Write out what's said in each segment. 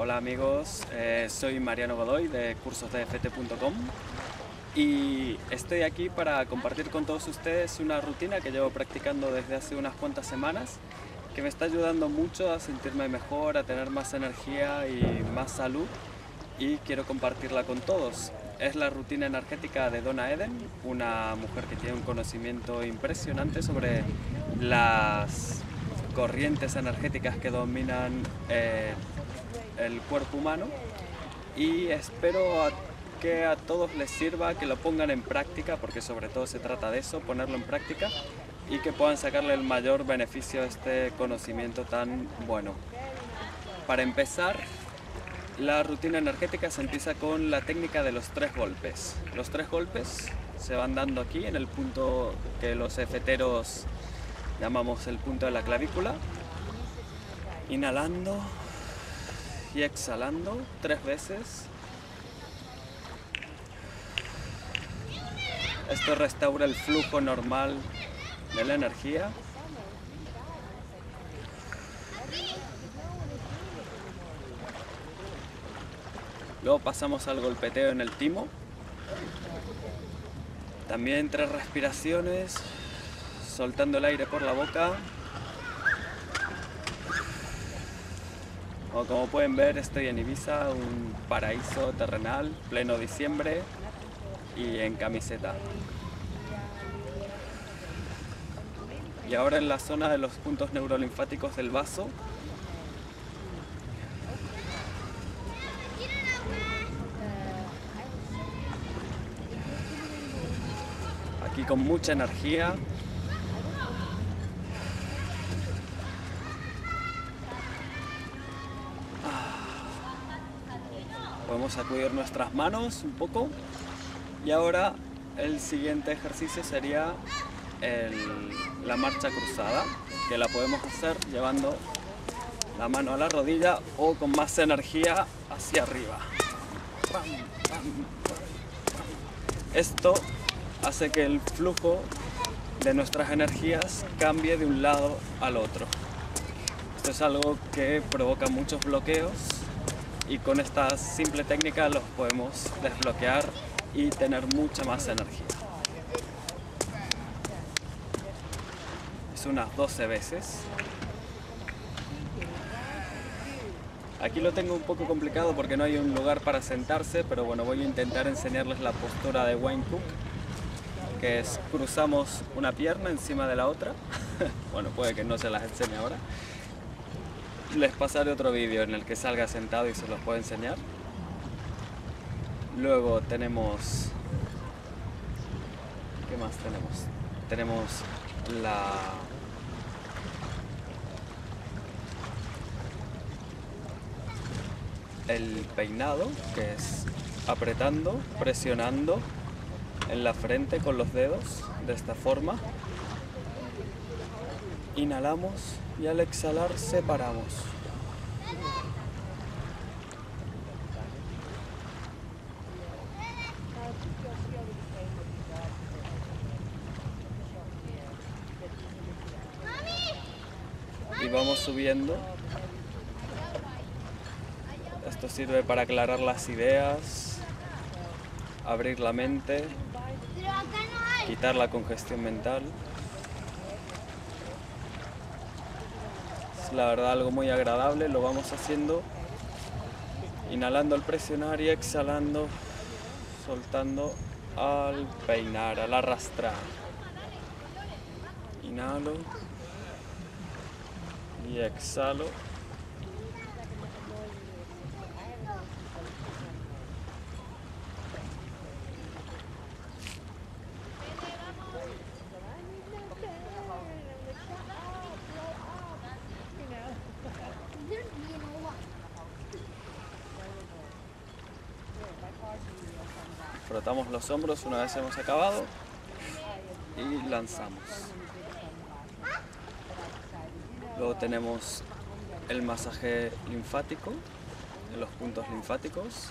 Hola amigos, soy Mariano Godoy de cursosdeft.com y estoy aquí para compartir con todos ustedes una rutina que llevo practicando desde hace unas cuantas semanas que me está ayudando mucho a sentirme mejor, a tener más energía y más salud, y quiero compartirla con todos. Es la rutina energética de Donna Eden, una mujer que tiene un conocimiento impresionante sobre las corrientes energéticas que dominan el cuerpo humano, y espero que a todos les sirva, que lo pongan en práctica, porque sobre todo se trata de eso, ponerlo en práctica, y que puedan sacarle el mayor beneficio a este conocimiento tan bueno. Para empezar, la rutina energética se empieza con la técnica de los 3 golpes. Los 3 golpes se van dando aquí en el punto que los efeteros llamamos el punto de la clavícula, inhalando y exhalando 3 veces. Esto restaura el flujo normal de la energía. Luego pasamos al golpeteo en el timo. También 3 respiraciones, soltando el aire por la boca. Como pueden ver, estoy en Ibiza, un paraíso terrenal, pleno diciembre, y en camiseta. Y ahora en la zona de los puntos neurolinfáticos del vaso. Aquí con mucha energía. Podemos sacudir nuestras manos un poco. Y ahora el siguiente ejercicio sería la marcha cruzada, que la podemos hacer llevando la mano a la rodilla o con más energía hacia arriba. Esto hace que el flujo de nuestras energías cambie de un lado al otro. Esto es algo que provoca muchos bloqueos, y con esta simple técnica los podemos desbloquear y tener mucha más energía. Es unas 12 veces. Aquí lo tengo un poco complicado porque no hay un lugar para sentarse, pero bueno, voy a intentar enseñarles la postura de Wayne Cook, que es cruzamos una pierna encima de la otra. Bueno, puede que no se las enseñe ahora. Les pasaré otro vídeo en el que salga sentado y se los puedo enseñar. Luego tenemos... ¿Qué más tenemos? Tenemos el peinado, que es apretando, presionando en la frente con los dedos, de esta forma. Inhalamos y al exhalar separamos. Y vamos subiendo. Esto sirve para aclarar las ideas, abrir la mente, quitar la congestión mental. Es la verdad algo muy agradable. Lo vamos haciendo inhalando al presionar y exhalando, soltando al peinar, al arrastrar. Inhalo y exhalo. Frotamos los hombros una vez hemos acabado y lanzamos. Luego tenemos el masaje linfático, de los puntos linfáticos,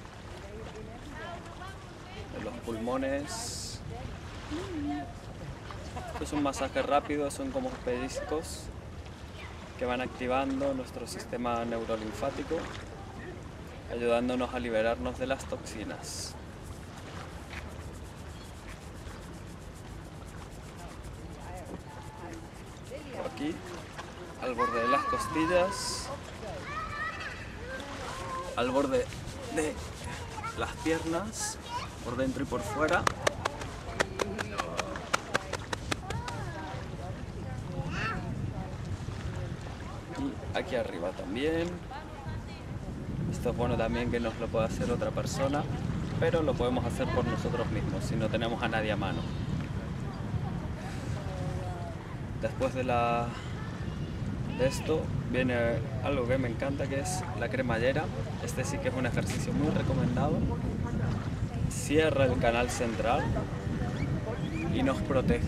de los pulmones. Esto es un masaje rápido, son como pellizcos que van activando nuestro sistema neurolinfático. ayudándonos a liberarnos de las toxinas. Por aquí, al borde de las costillas, al borde de las piernas, por dentro y por fuera. Y aquí arriba también. Esto es bueno también que nos lo pueda hacer otra persona, pero lo podemos hacer por nosotros mismos si no tenemos a nadie a mano. Después de esto viene algo que me encanta, que es la cremallera. Este sí que es un ejercicio muy recomendado. Cierra el canal central y nos protege.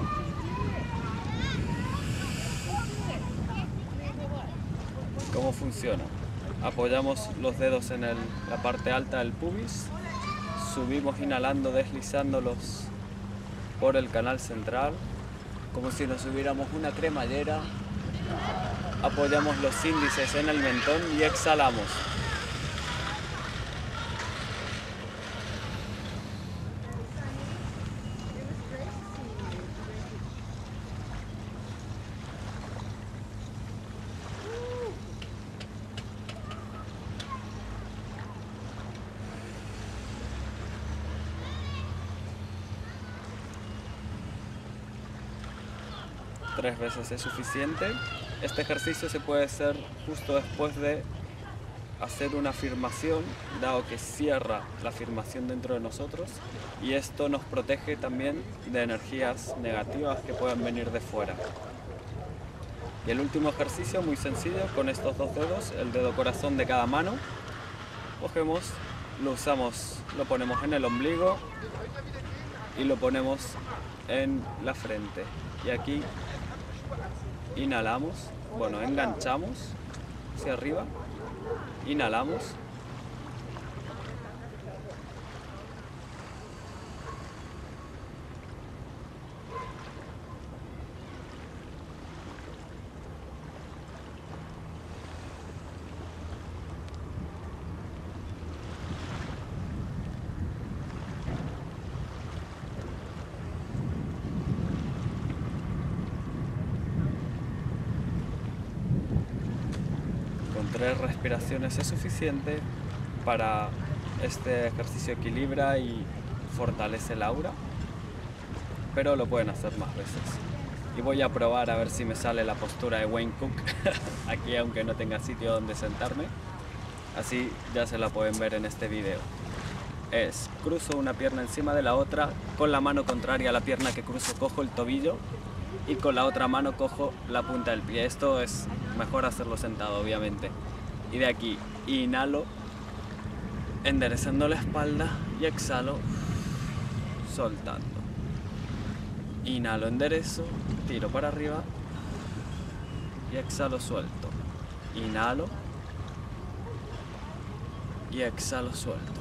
¿Cómo funciona? Apoyamos los dedos en la parte alta del pubis, subimos inhalando, deslizándolos por el canal central, como si nos subiéramos una cremallera. Apoyamos los índices en el mentón y exhalamos. Tres veces es suficiente. Este ejercicio se puede hacer justo después de hacer una afirmación, dado que cierra la afirmación dentro de nosotros, y esto nos protege también de energías negativas que puedan venir de fuera. Y el último ejercicio, muy sencillo, con estos dos dedos, el dedo corazón de cada mano, cogemos, lo usamos, lo ponemos en el ombligo y lo ponemos en la frente. Y aquí inhalamos, bueno, enganchamos hacia arriba, inhalamos, con 3 respiraciones es suficiente. Para este ejercicio equilibra y fortalece el aura, pero lo pueden hacer más veces. Y voy a probar a ver si me sale la postura de Wayne Cook aquí, aunque no tenga sitio donde sentarme. Así ya se la pueden ver en este video. Cruzo una pierna encima de la otra, con la mano contraria a la pierna que cruzo cojo el tobillo y con la otra mano cojo la punta del pie. Esto es mejor hacerlo sentado, obviamente. Y de aquí inhalo, enderezando la espalda, y exhalo, soltando. Inhalo, enderezo, tiro para arriba y exhalo, suelto. Inhalo y exhalo, suelto.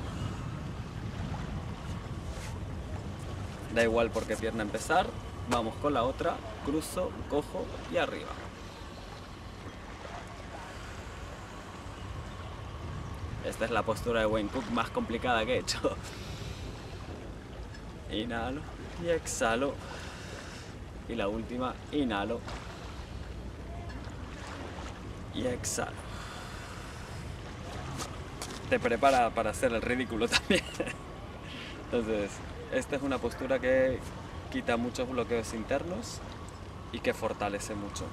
Da igual por qué pierna empezar, vamos con la otra, cruzo, cojo y arriba. Esta es la postura de Wayne Cook más complicada que he hecho. Inhalo y exhalo. Y la última, inhalo y exhalo. Te prepara para hacer el ridículo también. Entonces, esta es una postura que quita muchos bloqueos internos y que fortalece mucho.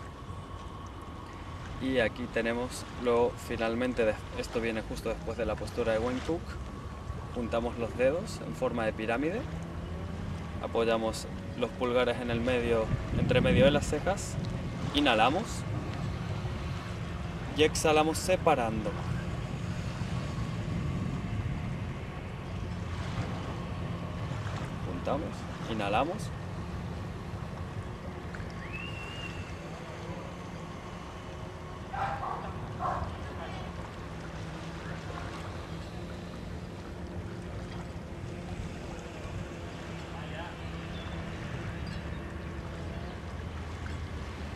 Y aquí tenemos luego, finalmente, esto viene justo después de la postura de Wayne Cook. Juntamos los dedos en forma de pirámide, apoyamos los pulgares en el medio, entre medio de las cejas, inhalamos y exhalamos separando. Juntamos, inhalamos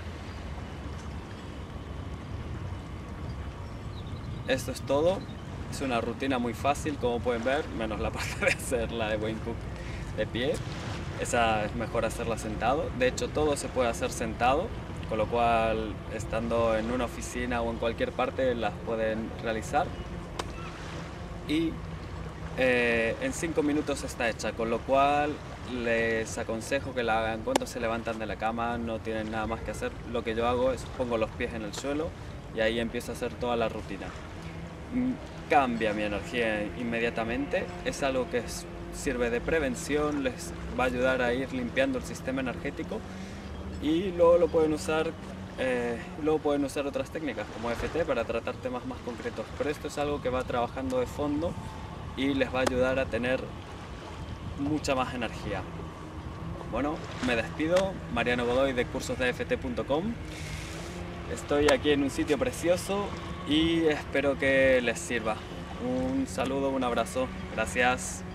Esto es todo. Es una rutina muy fácil, como pueden ver, menos la parte de hacer la de Wayne Cook de pie. Esa es mejor hacerla sentado. De hecho, todo se puede hacer sentado, con lo cual, estando en una oficina o en cualquier parte, las pueden realizar. Y en 5 minutos está hecha, con lo cual les aconsejo que la hagan cuando se levantan de la cama, no tienen nada más que hacer. Lo que yo hago es pongo los pies en el suelo y ahí empiezo a hacer toda la rutina. Cambia mi energía inmediatamente, es algo que sirve de prevención, les va a ayudar a ir limpiando el sistema energético y luego pueden usar otras técnicas como EFT para tratar temas más concretos, pero esto es algo que va trabajando de fondo y les va a ayudar a tener mucha más energía. Bueno, me despido, Mariano Godoy de cursosdeft.com. Estoy aquí en un sitio precioso y espero que les sirva. Un saludo, un abrazo, gracias.